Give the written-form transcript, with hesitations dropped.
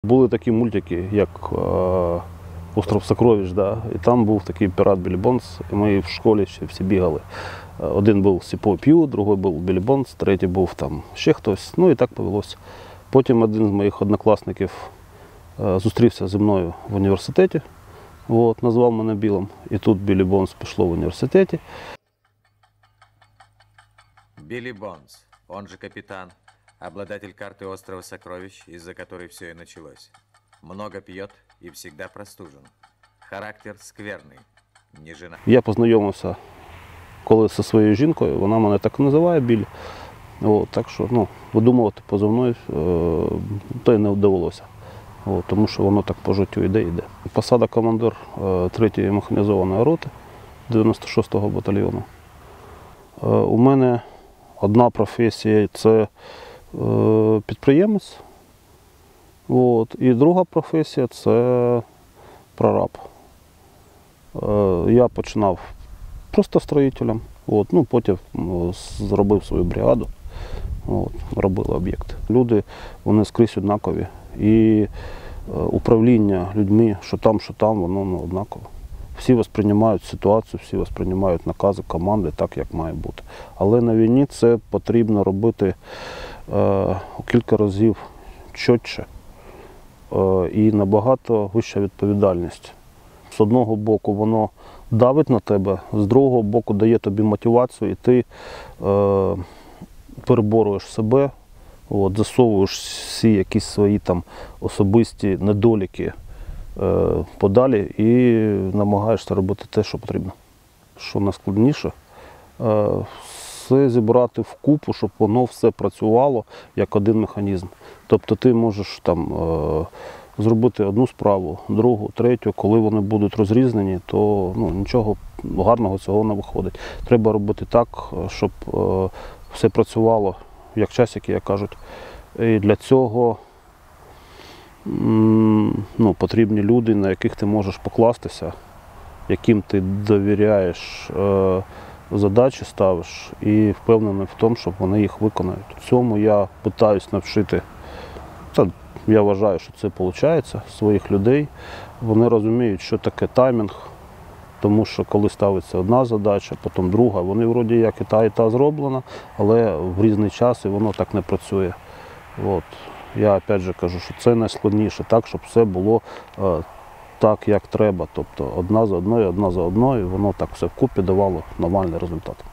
Були такі мультики, як «Остров Сокровищ», да? І там був такий пірат Біллі Бонс, і ми в школі ще всі бігали. Один був Сіпо П'ю, другий був Біллі Бонс, третій був там ще хтось, ну і так повелося. Потім один з моїх однокласників зустрівся зі мною в університеті, от, назвав мене Білим, і тут Біллі Бонс пішло в університеті. Билли Бонс, он же капитан, обладатель карты острова Сокровищ, из-за которой все и началось. Много пьет и всегда простужен. Характер скверный, не жена. Я познайомився коли зі своєю жінкою, вона мене так і називає Біль. От, так що видумувати позивною то й не довелося. От, тому що воно так по життю йде. Посада командир 3-ї механізованої роти 96-го батальйону. У мене одна професія – це підприємець, от, і друга професія – це прораб. Я починав просто строїтелем, от, потім зробив свою бригаду, от, робили об'єкти. Люди, вони скрізь однакові, і управління людьми, що там, воно однаково. Всі восприймають ситуацію, всі восприймають накази, команди так, як має бути. Але на війні це потрібно робити у кілька разів чітче і набагато вища відповідальність. З одного боку воно давить на тебе, з другого боку дає тобі мотивацію, і ти переборюєш себе, от, засовуєш всі якісь свої там особисті недоліки подалі і намагаєшся робити те, що потрібно. Що найскладніше, все зібрати вкупу, щоб воно все працювало як один механізм. Тобто ти можеш там зробити одну справу, другу, третю, коли вони будуть розрізнені, то нічого гарного цього не виходить. Треба робити так, щоб все працювало як часики, як кажуть. І для цього потрібні люди, на яких ти можеш покластися, яким ти довіряєш, задачі ставиш і впевнений в тому, що вони їх виконають. Цьому я питаюсь навчити, я вважаю, що це виходить, своїх людей. Вони розуміють, що таке таймінг, тому що коли ставиться одна задача, потім друга, вони вроді як і та зроблена, але в різний час і воно так не працює. От. Я опять же кажу, що це найскладніше, так, щоб все було так, як треба. Тобто одна за одною, і воно так все вкупі давало нормальний результат.